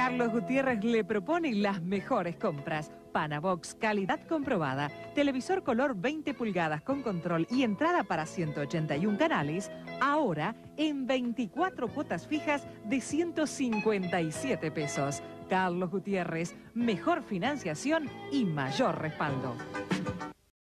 Carlos Gutiérrez le propone las mejores compras. Panabox, calidad comprobada. Televisor color 20 pulgadas con control y entrada para 181 canales. Ahora en 24 cuotas fijas de 157 pesos. Carlos Gutiérrez, mejor financiación y mayor respaldo.